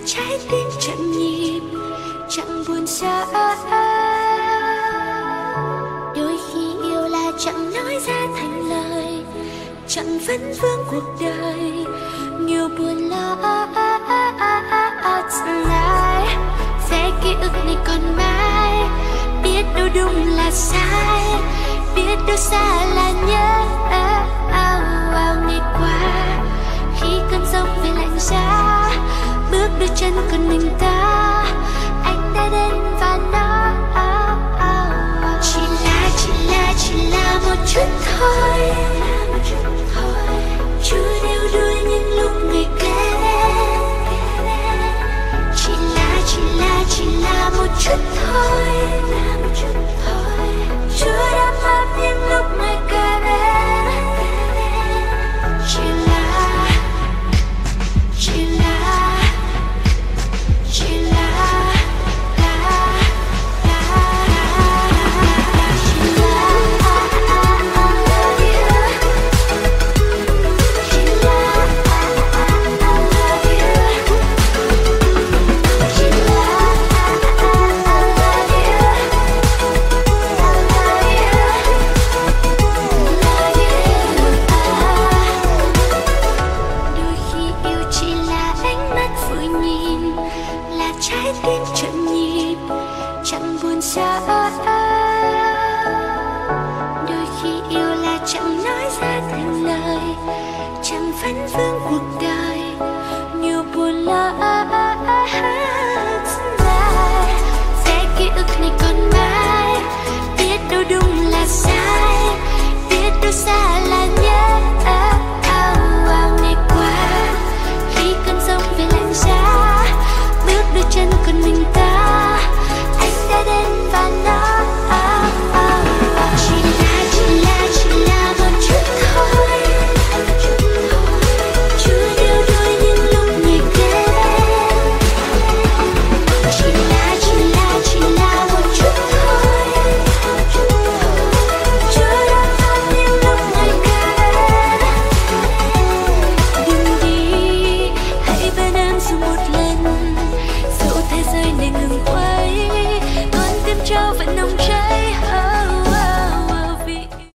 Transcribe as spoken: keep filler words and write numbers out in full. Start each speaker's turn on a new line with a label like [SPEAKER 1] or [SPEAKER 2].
[SPEAKER 1] trái tim chậm nhịp chẳng buồn xa. Đôi khi yêu là chẳng nói ra thành lời, chẳng vấn vương cuộc đời nhiều buồn lo. Tonight sẽ ký ức này còn mãi, biết đâu đúng là sai, biết đâu xa là nhớ. Ngày qua khi cơn giông về lạnh giá, bước đôi chân còn mình ta, anh đã đến và nó chỉ là chỉ là chỉ là một chút thôi, chưa đeo đuôi những lúc người kề. Chỉ là chỉ là chỉ là một chút thôi.